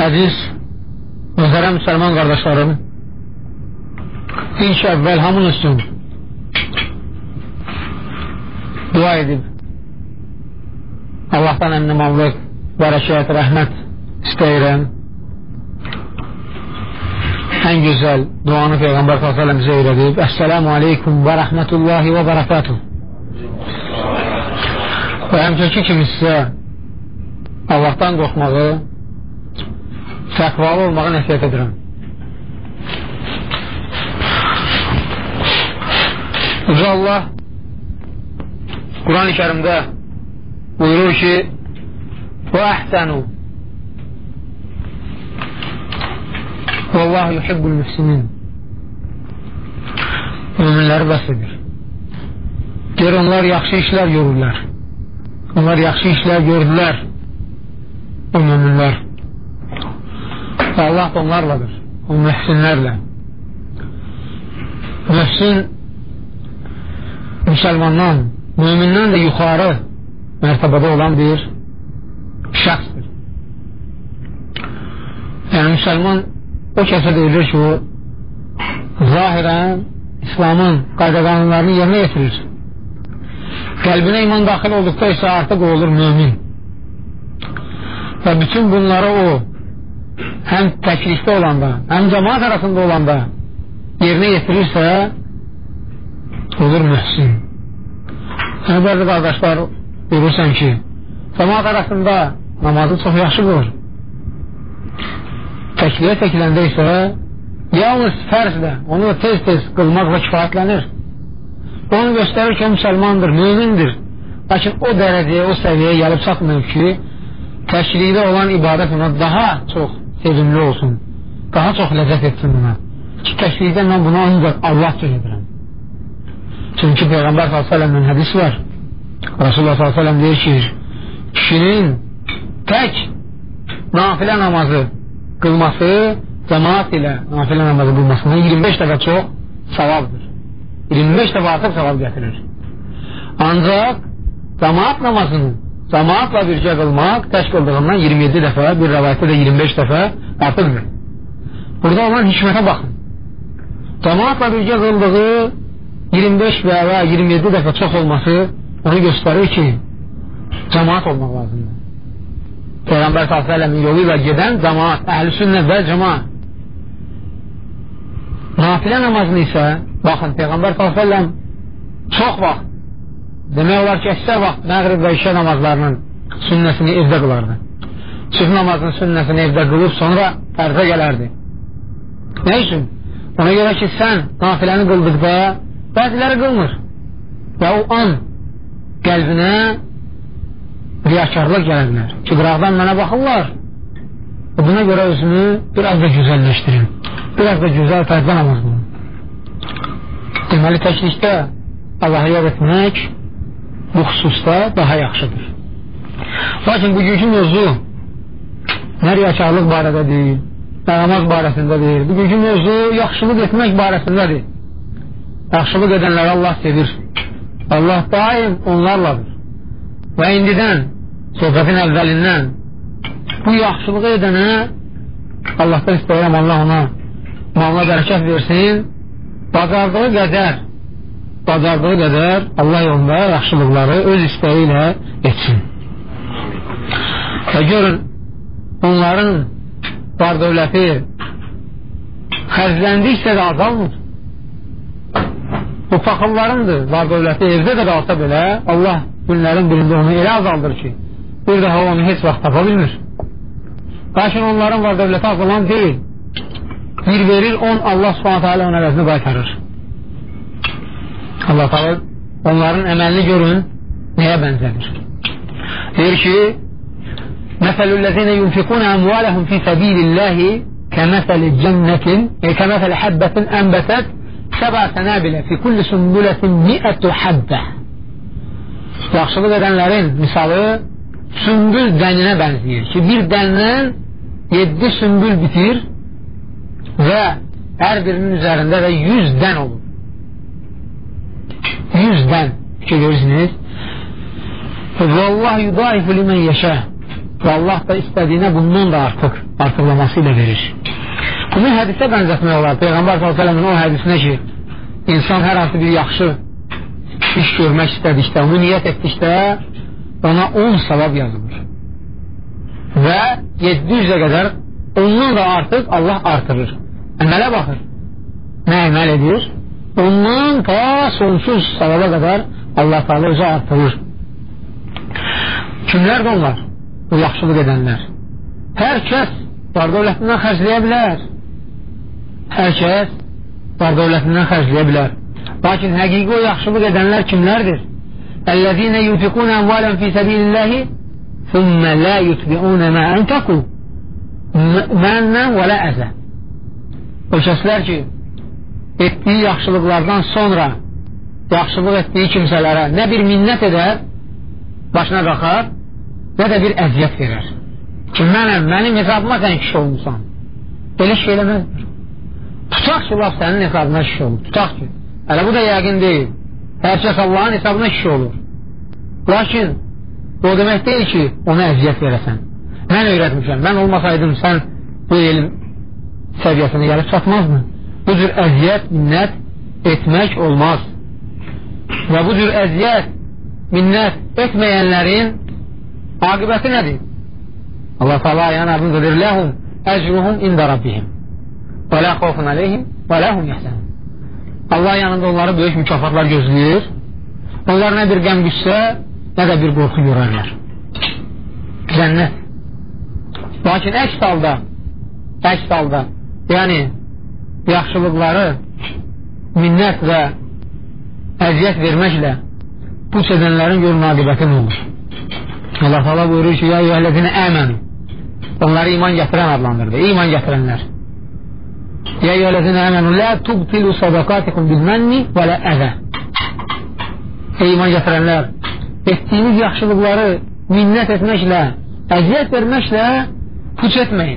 Hədis, mühtərəm müsəlman qardaşlarım, ilk əvvəl hamın üstün dua edib Allahdan əmnimanlıq, bərəkət, rəhmət istəyirəm. Ən gözəl duanı Peyğəmbər s.ə.v bizə öyrədib. Əssəlamu aleykum və rəhmətullahi və bərəkatuh. Və həmçəki kimi sizə Allahdan qorxmağı, təqvalı olmağı nəsiyyət edirəm. Uca Allah Quran-ı Kərimdə buyurur ki və əhsənu Vallahu yuhibbul mühsinin. Müminləri bəs edir. Gör onlar yaxşı işlər görürlər. Onlar yaxşı işlər gördülər. O müminlər. Və Allah da onlarladır. O mühsinlərlə. Mühsin müsəlmandan, mümindən də yuxarı mərtəbədə olan bir şəxsdir. Yəni müsəlman o kəsə deyilir ki, o zahirən İslamın qayda qanunlarını yerinə yetirir. Qəlbinə iman daxil olduqda isə artıq o olur mümin. Və bütün bunları o həm təklikdə olanda, həm cəmaat arasında olanda yerinə yetirirsə olur mühsin. Yəni bəzi qardaşlar görürsən ki, cəmaat arasında namazı çox yaxşı qılır. Təkliyə çəkiləndə isə yalnız fərzlə, onu da tez-tez qılmaqla kifayətlənir. Onu göstərir ki, o müsəlmandır, mümindir. Lakin o dərəcəyə, o səviyyəyə gəlib çatmıyor ki, təklikdə olan ibadət ona daha çox sevimli olsun, daha çox ləzzət etsin buna. Ki, təklikdə mən bunu ancaq Allah üçün edirəm. Çünki Peyğəmbər s.ə.v-in hədis var. Rasulullah s.ə.v deyir ki, kişinin tək nafilə namazı qılması, cəmaat ilə nafilə namazı qılmasından 25 dəfə çox savabdır. 25 dəfə artıq savab gətirir. Ancaq cəmaat namazını cəmaatla birgə qılmaq tək qıldığından 27 dəfə, bir rəvayətdə də 25 dəfə artıqdır. Burada olan hikmətə baxın. Cəmaatla birgə qıldığı 25 və 27 dəfə çox olması onu göstərir ki, cəmaat olmaq lazımdır. Peyğəmbər s.ə.v-in yolu ilə gedən cəmaat, əhl-i sünnət və cəmaat. Nafilə namazını isə, baxın, Peyğəmbər s.ə.v çox vaxt, demək olar ki, əksər vaxt məğrib və işə namazlarının sünnəsini evdə qılardı. Sübh namazının sünnəsini evdə qılıb sonra fərzə gələrdi. Nə üçün? Ona görə ki, sən nafiləni qıldıqda bəziləri qılmır və o an qəlbinə riyakarlıq gələ bilər ki, qıraqdan mənə baxırlar. Buna görə özünü biraz da gözəlləşdirin, biraz da gözəl fərzə namaz qılın. Deməli, təklikdə Allah'a yad etmək bu xüsusda daha yaxşıdır. Lakin bugünkü mövzu nə riyakarlıq barədə deyil, nə namaz barəsində deyil. Bugünkü mövzu yaxşılıq etmək barəsindədir. Yaxşılıq edənləri Allah sevir. Allah daim onlarladır. Və indidən, söhbətin əvvəlindən bu yaxşılığı edənə Allahdan istəyirəm, Allah ona malına bərəkət versin, bacardığı qədər Allah yolunda yaxşılıqları öz istəyi ilə etsin. Və görün, onların var dövləti xərcləndiksə də azalmır. Bu paxıllarındır, var dövləti evdə də qalsa belə Allah günlərin birində onu elə azaldır ki, bir daha onu heç vaxt tapa bilmir. Lakin onların var dövləti azalan deyil. Bir verir, Allah subhanətə alə onun əvəzini qaytarır. Allah tabi onların əməlini görün, nəyə bənzədir? Deyir ki, Məsəlüllezine yunfikuna əmvaləhum fi səbililləhi kəməsəli cənnətin kəməsəli həbbətin ənbətət səbə sənəbilə fi kulli sümbulətin miətü həbbə. Yaxşılıq edənlərin misalı sümbül dəninə bənzəyir ki, bir dəndən 7 sümbül bitir və hər birinin üzərində də 100 dən olur. 100 dən fikir görürsünüz. Vallahu yudaifu limən yeşə. və Allah da istədiyinə bundan da artıqlaması ilə verir. Bunu hədisə bənzətmək olar. Peyğəmbər s.ə.v-in o hədisinə ki, insan hər hansı bir yaxşı iş görmək istədikdə, onu niyyət etdikdə ona 10 savab yazılır. Və 700-ə qədər ondan da artıq Allah artırır. Əmələ baxır. Nə əməl edir? Ondan ta sonsuz savaba qədər Allah Teala özü artırır. Kimlərdir onlar? Bu yaxşılıq edənlər. Hər kəs var dövlətindən xərcləyə bilər. Hər kəs var dövlətindən xərcləyə bilər. Lakin həqiqi o yaxşılıq edənlər kimlərdir? Əl-ləzīnə yutiqunə əmvalən fi səbililləhi thumma la yutbi'unə mə ənfəqu məndən və lə əzə. O kəslər ki, etdiyi yaxşılıqlardan sonra yaxşılıq etdiyi kimsələrə nə bir minnət edər, başına qalxar, nə də bir əziyyət verər. Ki, mənim hesabıma sən kişi olmuşsan. Belə şey eləməzdir. Tutaq ki, laf sənin hesabına kişi olur. Tutaq ki, hələ bu da yəqin deyil. Hər kəs Allahın hesabına kişi olur. Lakin, o demək deyil ki, ona əziyyət verəsən. Mən öyrətmişəm, mən olmasaydım sən bu elm səviyyəsine gəlib çatmazmı? Bu cür əziyyət, minnət etmək olmaz. Və bu cür əziyyət, minnət etməyənlərin aqibəti nədir? Allah Teala ayənin adını deyir, ləhum əcruhum ində rabbihim və lə xofun aleyhim və ləhum yəhsən. Allah yanında onları böyük mükafatlar gözləyir. Onlar nə bir qəm qüssə, nə də bir qorxu görərlər. Cənnət. Lakin əks halda, yəni yaxşılıqları minnət və əziyyət verməklə puç edənlərin görün aqibəti nə olur? Allah Teala buyurur ki, ya eyyuhəllezine əmənu, onları iman gətirən adlandırdı, iman gətirənlər. Ya eyyuhəllezine əmənu, la tubtilu sadaqatikum bilmənni və lə əzə. Ey iman gətirənlər, etdiyiniz yaxşılıqları minnət etməklə, əziyyət verməklə puç etməyin.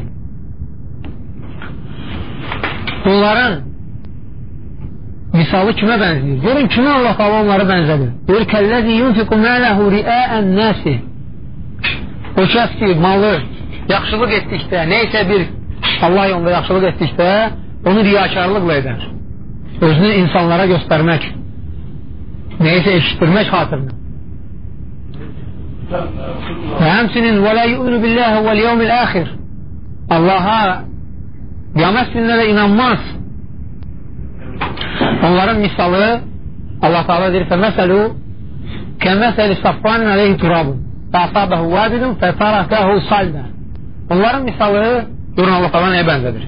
Bunların misalı kimə bənzəyir? Görün, kimə Allah Teala onları bənzədir? Deyir, kəlləzi yunfiqu mələhu riəən nəsi. O kəs ki, malı yaxşılıq etdikdə, neysə bir Allah yolunda yaxşılıq etdikdə, onu riyakarlıqla edər. Özünü insanlara göstərmək, neysə eşitdirmək xatirinə. Və həmsinin və lə yu'minu billahi vəl yevmil əxir. Allaha qiyamət gününə də inanmaz. Onların misalı Allah Teala deyir, fəməsəlu kəməsəli saffanin aleyhi turabun fəasabəhu vədidun fətarəkəhu saldə. Onların misalı görün Allah Teala nəyə bənzədir?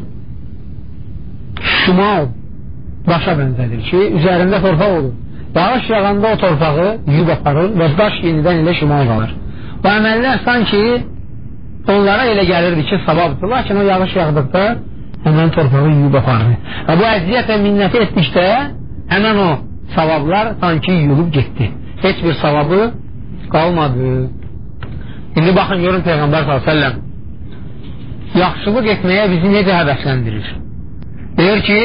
Şimal daşa bənzədir ki, üzərində torpaq olur. Yağış yağanda o torpağı yuyub aparır və daş yenidən ilə şimal qalır. Bu əməllər sanki onlara elə gəlirdi ki, savabdır. Lakin o yağış yağdıqda həmən torpağı yuyub aparır. Və bu əziyyət və minnəti etdikdə həmən o savablar sanki yuyulub getdi. Heç bir savabı qalmadı. İndi baxın, görün Peyğəmbər s.ə.v yaxşılıq etməyə bizi necə həvəsləndirir? Deyir ki,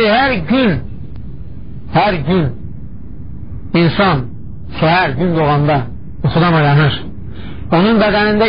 hər gün insan səhər gün doğanda yuxudan oyanır. Onun bədənində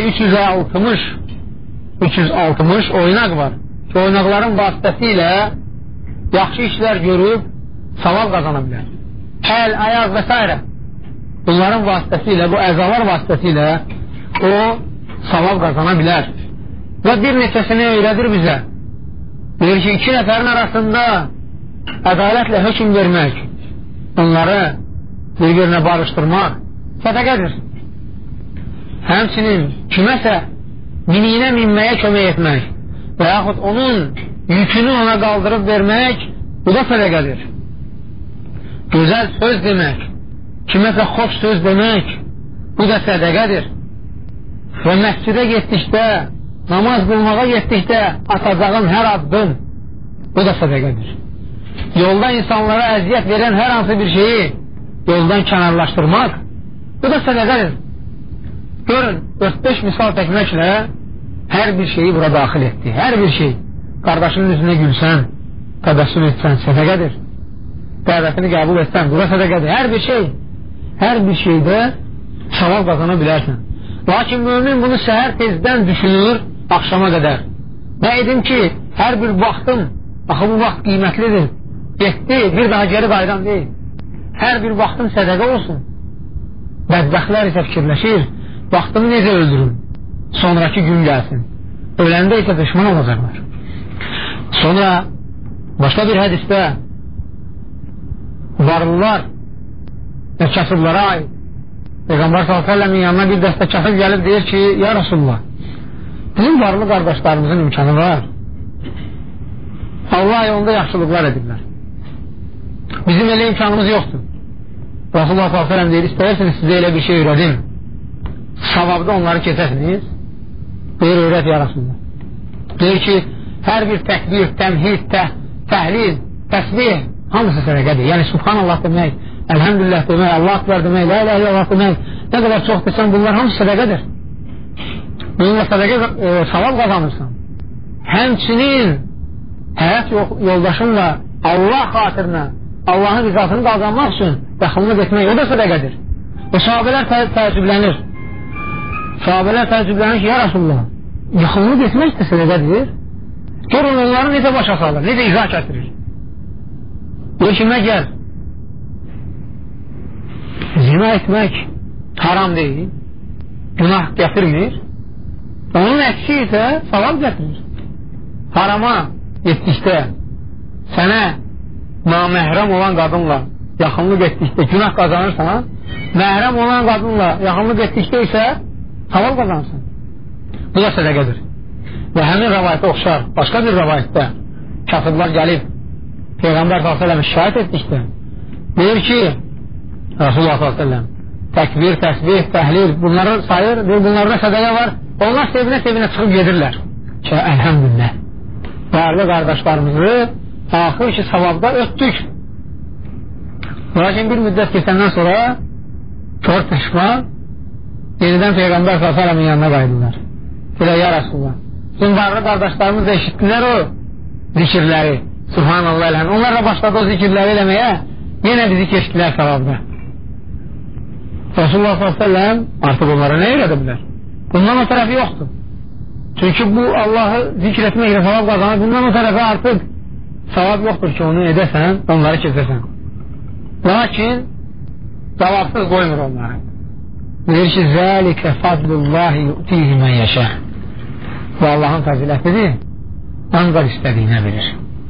360 oynaq var. Ki, oynaqların vasitəsilə yaxşı işlər görüb savab qazana bilər. Əl, ayaq və s. Bunların vasitəsilə, bu əzalar vasitəsilə o savab qazana bilər. Və bir neçəsini öyrədir bizə. Deyir ki, 2 nəfərin arasında ədalətlə hökm vermək, onları bir-birinə barışdırmaq sədəqədir. Həmçinin kiməsə miniyinə minməyə kömək etmək və yaxud onun yükünü ona qaldırıb vermək, bu da sədəqədir. Gözəl söz demək, kiməsə xoş söz demək, bu da sədəqədir. Və məscidə getdikdə, namaz qılmağa getdikdə atacağın hər addım, bu da sədəqədir. Yolda insanlara əziyyət verən hər hansı bir şeyi yoldan kənarlaşdırmaq, bu da sədəqədir. Görün, 4-5 misal çəkməklə hər bir şeyi bura daxil etdi. Hər bir şey. Qardaşının üzünə gülsən, təbəssüm etsən, sədəqədir. Dəvətini qəbul etsən, bura sədəqədir. Hər bir şeydə savab qazana bilərsən. Lakin mümin bunu səhər tezdən düşünür, axşama qədər. Nə edim ki, hər bir vaxtım, axı bu vaxt qiymətlidir, getdi, bir daha geri qaydan deyil. Hər bir vaxtım sədəqə olsun. Bədbəxtlər isə fikirləşir, vaxtımı necə öldürüm, sonraki gün gəlsin. Öləndə isə düşman olacaqlar. Sonra başqa bir hədisdə varlılar və kasıblara aid Peyğəmbər s.ə.v-in yanına bir dəstə kasıb gəlib deyir ki, ya Rasulullah, bizim varlı qardaşlarımızın imkanı var. Allah yolunda yaxşılıqlar edirlər. Bizim elə imkanımız yoxdur. Rasulullah s.ə.v deyir, istəyirsiniz sizə elə bir şey öyrədim. Savabda onları kesəsiniz. Deyir, öyrət ya Rasulullah. Deyir ki, hər bir təkbir, təmhid, təhlil, təsbih hamısı sədəqədir. Yəni, subhanallah demək, elhamdülillah demək, Allah akbar demək, la ilahe illallah demək, nə qədər çox desən, bunlar hamısı sədəqədir. Bununla sədəqə savab qazanırsan. Həmçinin həyat yoldaşınla Allah xatirinə, Allahın rizasını qazanmaq üçün yaxınlıq etmək, o da sədəqədir. Və sahabələr təəccüblənir. Sahabələr təəccüblənir ki, ya Rasulullah, yaxınlıq etmək də sədəqədir. Görün onları necə başa salır, necə izah gətirir. Deyir ki, məgər zina etmək haram deyil, günah gətirmir, onun əksi isə savab gətirir. Harama etdikdə, sənə naməhrəm olan qadınla yaxınlıq etdikdə günah qazanırsan, məhrəm olan qadınla yaxınlıq etdikdə isə savab qazanırsan. Bu da sədəqədir. Və həmin rəvayətə oxşar, başqa bir rəvayətdə kasıblar gəlib Peyğəmbər s.ə.v şikayət etdikdə deyir ki, Rasulullah s.ə.v təkbir, təsbih, təhlil bunları sayır, bunlarda sədəqə var, onlar sevinə-sevinə çıxıb gedirlər ki, əlhəmdülillah varlı qardaşlarımızı axır ki, savabda ötdük. Lakin bir müddət keçəndən sonra kör peşman yenidən Peyğəmbər s.ə.v-in yanına qaydılar. Belə, ya Rasulullah, bizim varlı qardaşlarımız da eşitdilər o zikirləri, subhanallah elhəm. Onlar da başladı o zikirləri eləməyə, yenə bizi keçdilər savabda. Rasulullah s.ə.v artıq onlara nə elədə bilər? Bundan o tərəfi yoxdur. Çünki bu Allahı zikr etməklə savab qazanır, bundan o tərəfi artıq savab yoxdur ki, onu edəsən, onları keçəsən. Lakin cavabsız qoymur onları. Deyir ki, zəlikə fadlullahi yu'tihi mən yəşə. Bu Allahın fəzilətidir, ancaq istədiyinə verir.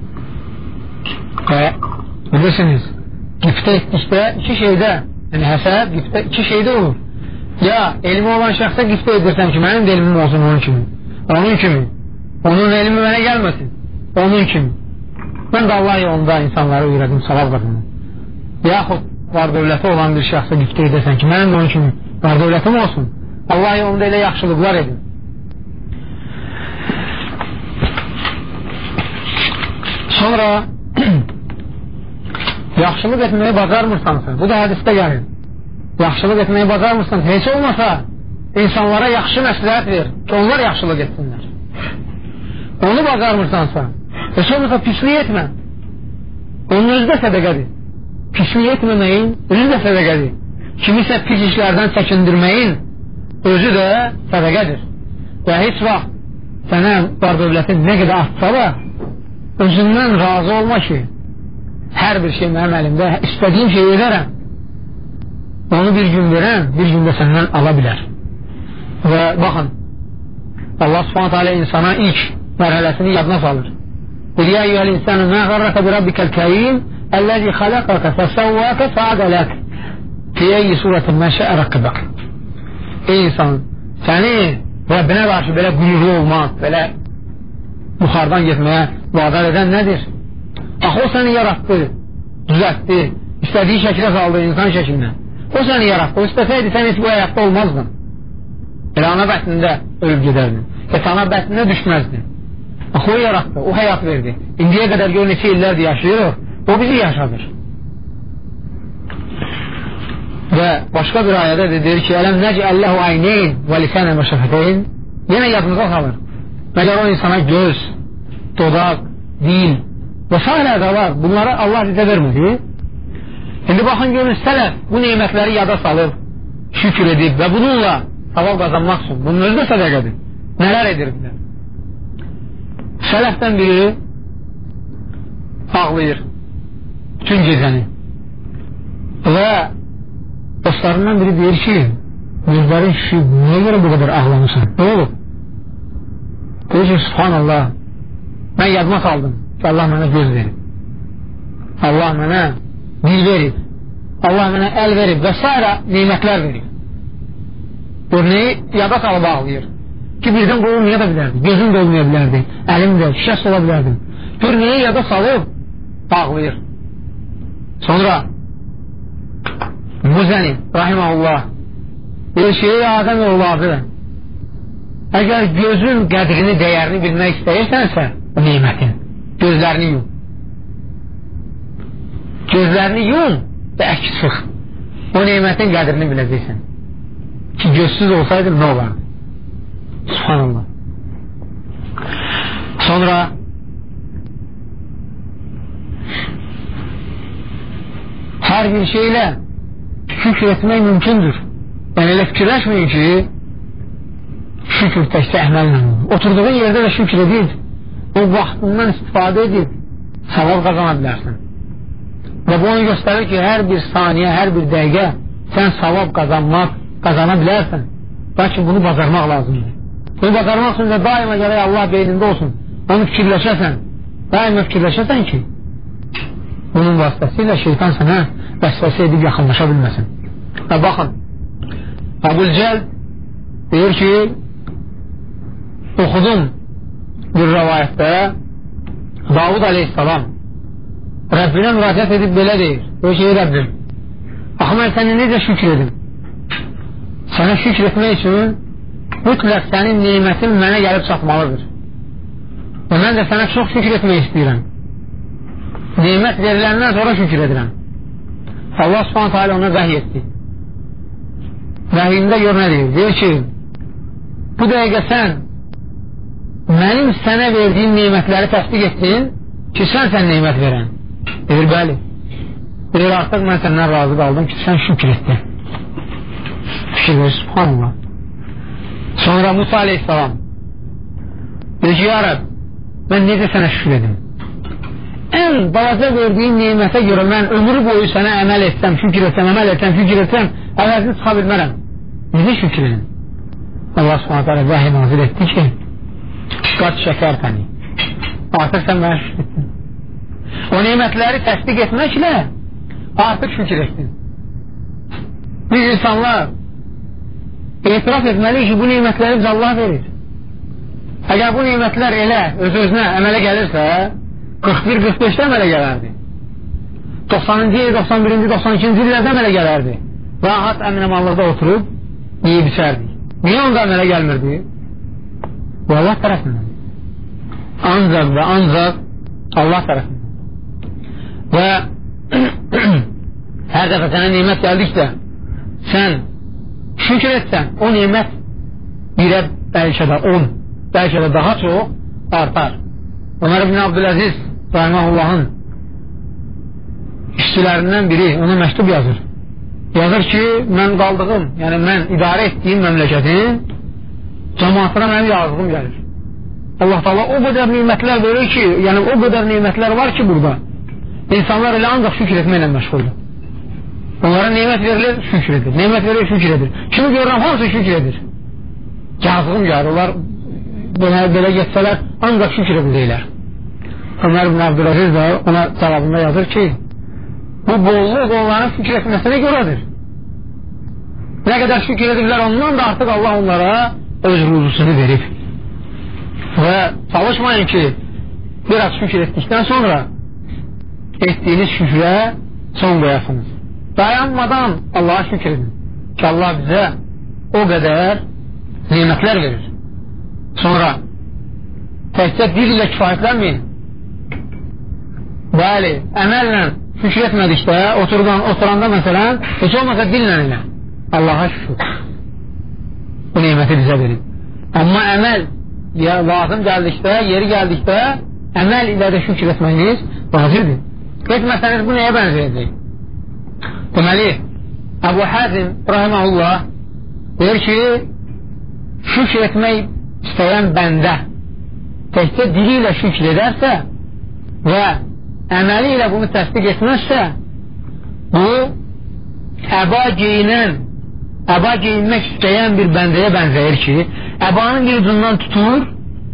Və bilirsiniz, giftə etdikdə iki şeydə, yəni həsəd, giftə iki şeydə olur. Ya elmi olan şəxsə giftə edirsən ki, mənim də elmim olsun onun kimi, onun elmi mənə gəlməsin, onun kimi. Mən də Allah yolunda insanları öyrədim, savab qazanım. Yaxud var dövləti olan bir şəxsə giftə edirsən ki, mənim də onun kimi var dövlətim olsun, Allah yolunda elə yaxşılıqlar edin. Sonra yaxşılıq etməyi bacarmırsansa, bu da hədisdə gəlir, yaxşılıq etməyi bacarmırsansa, heç olmasa insanlara yaxşı məsləhət ver ki, onlar yaxşılıq etsinlər. Onu bacarmırsansa, heç olmasa pislik etmə, onun özü də sədəqədir. Pislik etməməyin özü də sədəqədir. Kimisə pis işlərdən çəkindirməyin özü də sədəqədir. Və heç vaxt sənə var dövlətin nə qədər atsa da özündən razı olma ki, hər bir şey mənim əlimdə, istədiyim şey edərəm. Onu bir gün verən, bir gündə səndən ala bilər. Və baxın, Allah subhanətə alə insana ilk mərhələsini yadına salır. Ya eyyuhəl insanı mə qarrəkə bi rabbikəl kərim əlləzi xaləqəkə fəsəvvəkə fəadələk fiyəyyi surətin məşəə rəqqibək. Ey insan, səni Rəbbinə qarşı belə qürurlu olmaq, belə buxardan getməyə vadar edən nədir? Axı o səni yarattı, düzəltdi, istədiyi şəkilə saldı insan şəklinə. O səni yarattı, o istəsəydi sən heç bu həyatda olmazdın. Elə ana bətnində ölüb gedərdin, heç ana bətnində düşməzdin. Axı o yarattı, o həyat verdi. İndiyə qədər gör neçə illərdir yaşayır, o bizi yaşadır. Və başqa bir ayədə deyir ki, ələm nəcəlləhu ayneyn və lisənən və şəfətəyn, yenə yadınıza salır. Məgər o insana göz, dodaq, dil və s. da var, bunları Allah bizə vermədi. İndi baxın görün, sələf bu neymətləri yada salıb, şükür edib və bununla savab qazanmaq üçün. Bunun özü də sədəqədir. Nələr edirdilər? Sələfdən biri ağlayır bütün gecəni və dostlarından biri deyir ki, gözlərin şişib, niyə görə bu qədər ağlamışsan? Ne olub? Deyir ki, subhanallah, mən yadıma saldım ki, Allah mənə göz verib, Allah mənə dil verib, Allah mənə əl verib və s. neymətlər verib. Örneği yada salıb ağlayır ki, birdən qolmaya da bilərdi, gözüm də olmaya bilərdi, əlim də, şişəs ola bilərdi. Örneği yada salıb ağlayır. Sonra Muzəni, rahiməhullah, bir şey Adəm evladı, əgər gözün qədrini, dəyərini bilmək istəyirsənsə, o neymətin, gözlərini yum. Gözlərini yum və əks çıx. O neymətin qədrini biləcəksən. Ki, gözsüz olsaydı nə olardı? Subhanallah. Sonra hər bir şeylə şükür etmək mümkündür. Yəni elə fikirləşməyin ki, şükür təkcə əməllə olur. Oturduğun yerdə də şükür edib, o vaxtından istifadə edib, savab qazana bilərsən. Və bu onu göstərir ki, hər bir saniyə, hər bir dəqiqə sən savab qazana bilərsən. Lakin bunu bacarmaq lazımdır. Bunu bacarmaq üçün də daima gələk Allah beynində olsun. Onu fikirləşəsən, daima fikirləşəsən ki, bunun vasitəsilə şeytan sənə vəsvəsə edib yaxınlaşa bilməsin. Və baxın, Əbülcəl deyir ki, oxudum bir rəvayətdə Davud aleyhissalam Rəbbinə müraciət edib belə deyir. Deyir ki, ey Rəbbim, axı mən səni necə şükür edim? Sənə şükür etmək üçün mütləq sənin neymətin mənə gəlib çatmalıdır. Və mən də sənə çox şükür etmək istəyirəm. Neymət veriləndən sonra şükür edirəm. Allah subhanətə alə ona vəhiy etdi. Vəhiyində gör nə deyir? Deyir ki, bu dəqiqə sən mənim sənə verdiyim neymətləri təsdiq etdin ki, sən neymət verən. Deyir, bəli. Deyir, artıq mən səndən razı qaldım ki, sən şükür etdin. Şükür verir, subhanallah. Sonra Musa aleyhissalam deyir ki, ya Rəbb, mən necə sənə şükür edim? Ən balaca verdiyin neymətə görə mən ömrü boyu sənə əməl etsəm, şükür etsəm, əvəzini çıxa bilmərəm. Necə şükür edin? Allah subhanətə alə vəhiy nazil etdi ki, qat şəkər təni. Artıq sən mənə şükür etdin. O neymətləri təsdiq etməklə artıq şükür etdin. Biz insanlar etiraf etməliyik ki, bu neymətləri biz Allah verir. Əgər bu neymətlər elə öz-özünə əmələ gəlirsə, 41-45-də əmələ gələrdi. 90-cı, 91-ci, 92-ci illərdə əmələ gələrdi. Rahat əminəmanlıqda oturub yeyib içərdik. Niyə onda əmələ gəlmirdi? Bu Allah tərəfindən. Ancaq və ancaq Allah tərəfindən. Və hər dəfə sənə neymət gəldikdə sən şükür etsən, o neymət birə bəlkə də 10, bəlkə də daha çox artar. Ömər ibn Abdüləziz rahiməhullahın işçilərindən biri ona məktub yazır. Yazır ki, mən qaldığım, yəni mən idarə etdiyim məmləkətin cəmaatına mənim yazığım gəlir. Allah Taala o qədər neymətlər verir ki, yəni o qədər neymətlər var ki burada. İnsanlar elə ancaq şükür etməklə məşğuldur. Onlara neymət verilir, şükür edir. Neymət verilir, şükür edir. Kimi görürəm, hamısı şükür edir. Yazığım gəlir, onlar belə getsələr ancaq şükür edəcəklər. Ömər ibn Abdüləziz də ona cavabında yazır ki, bu bolluq onların şükür etməsinə görədir. Nə qədər şükür edirlər ondan da artıq Allah onlara öz ruzusunu verib. Və çalışmayın ki, biraz şükür etdikdən sonra etdiyiniz şükrə son qoyasınız. Dayanmadan Allah'a şükür edin ki, Allah bizə o qədər neymətlər verir. Sonra təkcə dil ilə kifayətlənməyin. Bəli, əməllə şükür etmədikdə, oturanda məsələn, heç olmasa dillə ilə Allaha şükür. Bu neyməti bizə verin. Amma əməl lazım gəldikdə, yeri gəldikdə əməl ilə də şükür etməyiniz vacibdir. Etməsəniz bu nəyə bənzəyəcək? Deməli, Əbu Həzim rahiməhullah deyir ki, şükür etmək istəyən bəndə təkcə dili ilə şükür edərsə və əməli ilə bunu təsdiq etməzsə, bu əba geyinmək istəyən bir bəndəyə bənzəyir ki, əbanın bir ucundan tutur,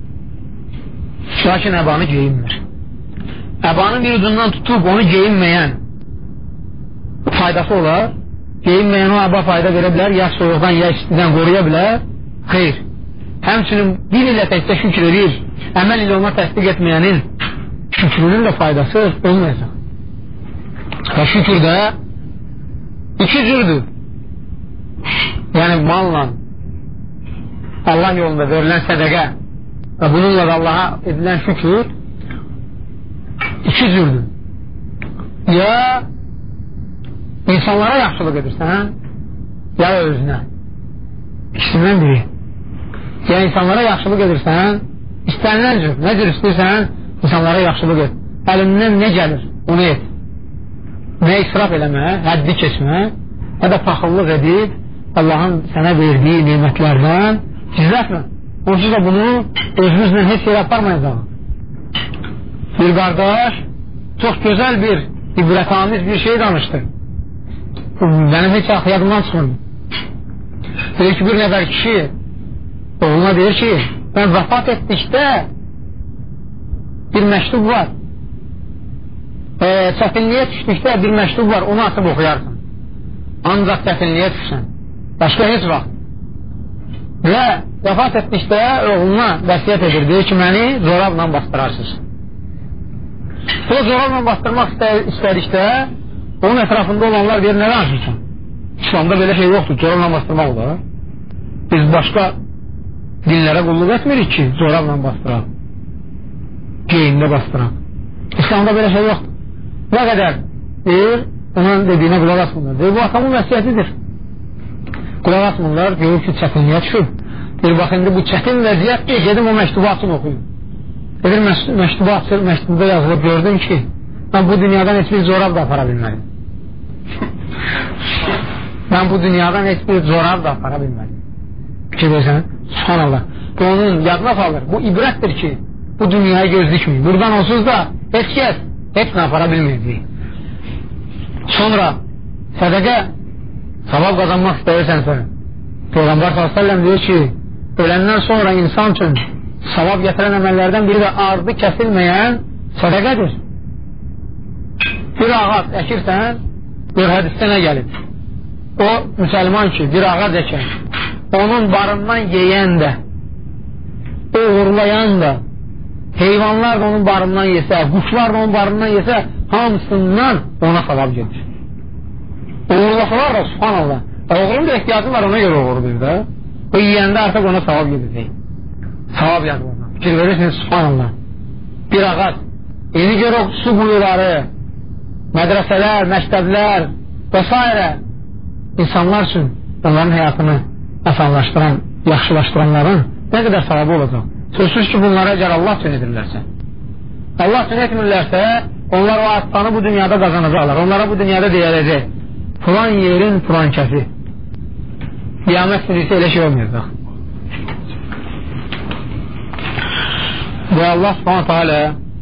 lakin əbanı geyinmir. Əbanın bir ucundan tutub onu geyinməyən faydası olar. Geyinməyən o əba fayda verə bilər, ya soyuqdan, ya istidən qoruya bilər. Xeyr. Həmçinin dil ilə təkcə şükür edir, əməl ilə ona təsdiq etməyənin şükrünün də faydası olmayacaq. Və şükür də iki cürdür. Yəni malla Allah yolunda verilən sədəqə və bununla da Allaha edilən şükür iki cürdür. Ya insanlara yaxşılıq edirsən, ya özünə. İkisindən biri. Ya insanlara yaxşılıq edirsən, istənilən cür, nə cür istəyirsən, insanlara yaxşılıq et. Əlindən nə gəlir, onu et. Nə israf eləmə, həddi keçmə, ya da paxıllıq edib Allahın sənə verdiyi nimətlərdən gizlətmə. Onsuz da bunu özümüzlə heç yer aparmayacaq. Bir qardaş çox gözəl bir ibrətamiz bir şey danışdı. Mənim heç yadımdan çıxmır. Deyir ki, bir nəfər kişi oğluna deyir ki, mən vəfat etdikdə bir məktub var. Çətinliyə düşdükdə bir məktub var, onu atıb oxuyarsan. Ancaq çətinliyə düşsən. Başqa heç vaxt. Və vəfat etdikdə oğluna vəsiyyət edir. Deyir ki, məni zorabla bastırarsınız. O zorabla bastırmaq istədikdə onun ətrafında olanlar deyir, nə danışırsan? İslamda belə şey yoxdur, zorabla bastırmaq olar. Biz başqa dinlərə qulluq etmirik ki, zorabla bastıraq, geyində bastıraq. İslamda belə şey yoxdur. Nə qədər deyir, onun dediyinə qulaq asmırlar. Deyir, bu atamın vəsiyyətidir. Qulaq asmırlar, görür ki, çətinliyə düşür. Deyir, bax, indi bu çətin vəziyyətdir, gedim o məktubu açın oxuyun. Deyir, məktubu açır, məktubda yazılıb, gördüm ki, mən bu dünyadan heç bir zorab da apara bilmədim. Mən bu dünyadan heç bir zorab da apara bilmədim. Fikir versən, subhanallah. Bu onun yadına qalır. Bu ibrətdir ki, bu dünyaya göz dikmeyin. Buradan onsuz da heç kəs heç nə apara bilməyəcək. Sonra sədəqə savab qazanmaq istəyirsənsə, Peyğəmbər s.ə.v deyir ki, öləndən sonra insan üçün savab gətirən əməllərdən biri də ardı kəsilməyən sədəqədir. Bir ağac əkirsən, bir hədisdə nə gəlib? O müsəlman ki, bir ağac əkər, onun barından yeyən də, o uğurlayan da, heyvanlar da onun barından yesə, quşlar da onun barından yesə, hamısından ona savab gedir. Uğurlaqlar da, subhanallah, oğurun da ehtiyacı var, ona görə uğurdur da. O yiyəndə artıq ona savab gedir. Savab yazılır. Fikir verirsiniz, subhanallah. Bir ağac, yeni görə su quyuları, mədrəsələr, məktəblər və s. insanlar üçün onların həyatını asanlaşdıran, yaxşılaşdıranların nə qədər savabı olacaq? Sözsüz ki, bunlara əgər Allah üçün edirlərsə, Allah üçün etmirlərsə, onlar o aslanı bu dünyada qazanacaqlar. Onlara bu dünyada deyiləcək, filan yerin filan kəsi. Qiyamət sinirsə elə şey olmayacaq. Və Allah subhanətə alə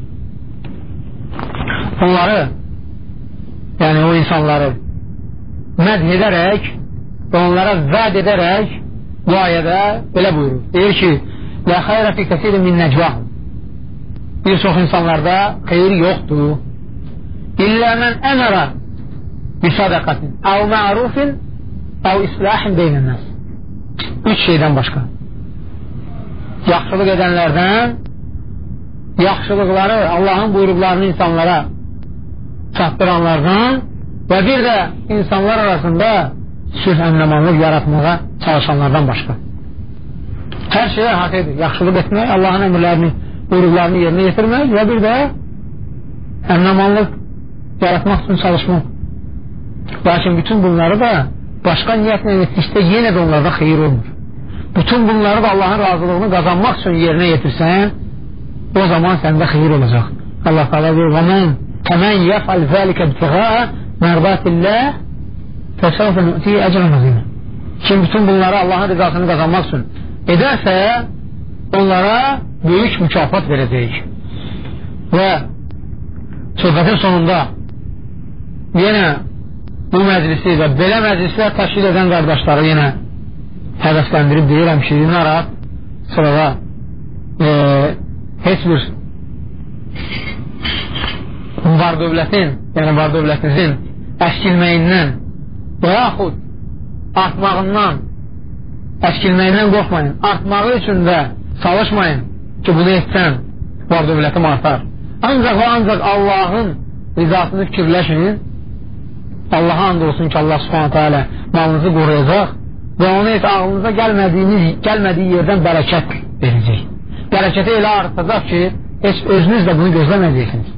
onları, yəni o insanları mədh edərək və onlara vəd edərək bu ayədə belə buyurur. Deyir ki, lə xayrə fi kəsirin min nəcvah. Bir çox insanlarda xeyir yoxdur. İllə mən əmərə bi sadəqatin, əv mərufin, əv islahin beynənnəs. Üç şeydən başqa. Yaxşılıq edənlərdən yaxşılıqları, Allahın buyruqlarını insanlara çatdıranlardan və bir də insanlar arasında sülh əmnəmanlıq yaratmağa çalışanlardan başqa. Hər şeyə hak edir. Yaxşılıq etmək, Allahın əmrlərini, buyruqlarını yerinə yetirmək və bir də əmnəmanlıq yaratmaq üçün çalışmaq. Lakin bütün bunları da başqa niyyətlə etdikdə yenə də onlarda xeyir olmur. Bütün bunları da Allahın razılığını qazanmaq üçün yerinə yetirsən, o zaman səndə xeyir olacaq. Allah təala deyir: "Və men kəmən yef'al zəlikə ibtiğa'a mərdatillah fəsəvfə nu'tihi əcran əzima." Kim bütün bunları Allahın rızasını qazanmaq üçün edərsə, onlara böyük mükafat verəcəyik. Və söhbətin sonunda yenə bu məclisi və belə məclislər təşkil edən qardaşları yenə həvəsləndirib deyirəm ki, narahat sırada heç bir var dövlətin, yəni var dövlətinizin əskilməyindən və yaxud artmağından əskilməyindən qorxmayın, artmağı üçün də çalışmayın ki, bunu etsən var dövlətim artar. Ancaq və ancaq Allahın rizasını fikirləşin. Allaha and olsun ki, Allah subhanətə alə malınızı qoruyacaq və onu heç ağlınıza gəlmədiyi yerdən bərəkət verəcək. Bərəkəti elə artacaq ki, heç özünüz də bunu gözləməyəcəksiniz.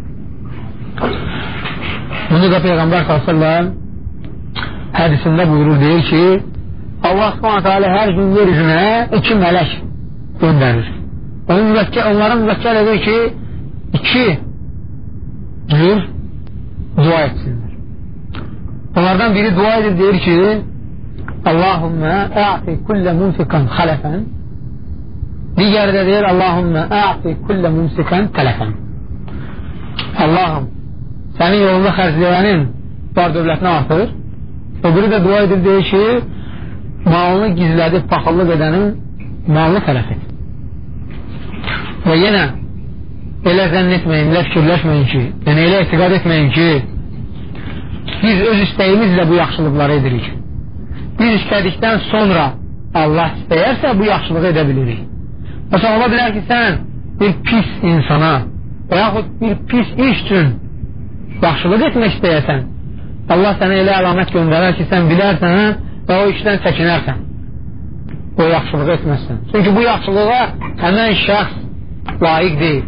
Bunu da Peyğəmbər s.ə.v hədisində buyurur, deyir ki, Allah subhanətə alə hər gün yer üzünə 2 mələk göndərir. Onların müvəkkəl edir ki, 2 cür dua etsinlər. Onlardan biri dua edir, deyir ki, Allahümmə ə'ti kullə munfiqən xələfən. Digəri də deyir, Allahümmə ə'ti kullə mumsiqən tələfən. Allahım, sənin yolunda xərcləyənin var dövlətini artır. O biri də dua edir, deyir ki, malını gizlədib paxıllıq edənin malını tələf et. Və yenə elə zənn etməyin, elə fikirləşməyin ki, yəni elə etiqad etməyin ki, biz öz istəyimizlə bu yaxşılıqları edirik. Biz istədikdən sonra Allah istəyərsə bu yaxşılığı edə bilirik. Məsələn, ola bilər ki, sən bir pis insana və yaxud bir pis iş üçün yaxşılıq etmək istəyəsən, Allah sənə elə əlamət göndərər ki, sən bilərsən və o işdən çəkinərsən, o yaxşılığı etməzsən. Çünki bu yaxşılığa həmən şəxs layiq deyil.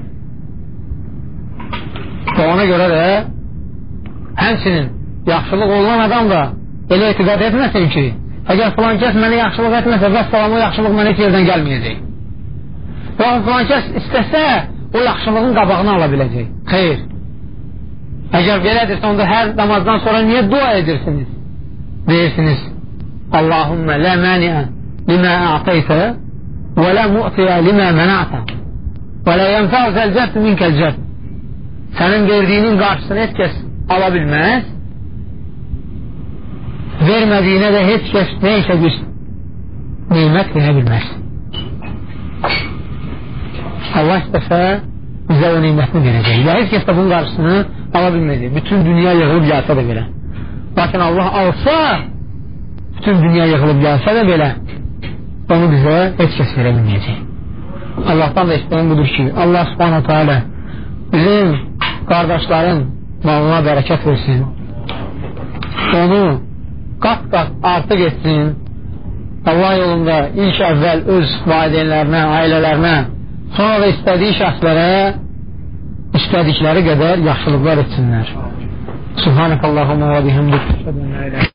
Və ona görə də həmçinin yaxşılıq olunan adam da elə etiqad etməsin ki, əgər filan kəs mənə yaxşılıq etməsə, və salam o yaxşılıq mənə heç yerdən gəlməyəcək. Və filan kəs istəsə, o yaxşılığın qabağını ala biləcək. Xeyr. Əgər belədirsə, onda hər namazdan sonra niyə dua edirsiniz? Deyirsiniz, Allahümmə lə məniə limə a'təysə və lə mu'tiyə limə məna'tə və lə yənfəu zəlcəbdü minkəlcəb. Sənin verdiyinin qarşısını heç kəs ala bilməz, vermədiyinə də heç kəs neysə bir nimət verə bilməz. Allah istəsə bizə o nimətini verəcək və heç kəs də bunun qarşısını ala bilməyəcək. Bütün dünya yığılıb gəlsə də belə. Lakin Allah alsa, bütün dünya yığılıb gəlsə də belə, onu bizə heç kəs verə bilməyəcək. Allahdan da istəyən budur ki, Allah subhanahu teala bizim qardaşların malına bərəkət versin, onu qat-qat artıq etsin, Allah yolunda ilk əvvəl öz valideynlərinə, ailələrinə, sonra da istədiyi şəxslərə istədikləri qədər yaxşılıqlar etsinlər. Subhanəkallahumma və bihəmdik.